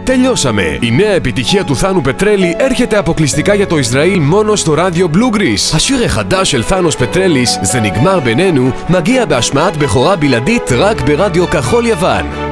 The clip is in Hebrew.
τελειώσαμε. Η νέα επιτυχία του Θάνου Πετρέλη έρχεται αποκλειστικά για το Ισραήλ μόνο στο רדיו בלוגריס. השיר החדש של ת'אנוס פטרליס, זה נגמר בינינו, מגיע בהשמעת בכורה בלעדית רק ברדיו כחול יוון.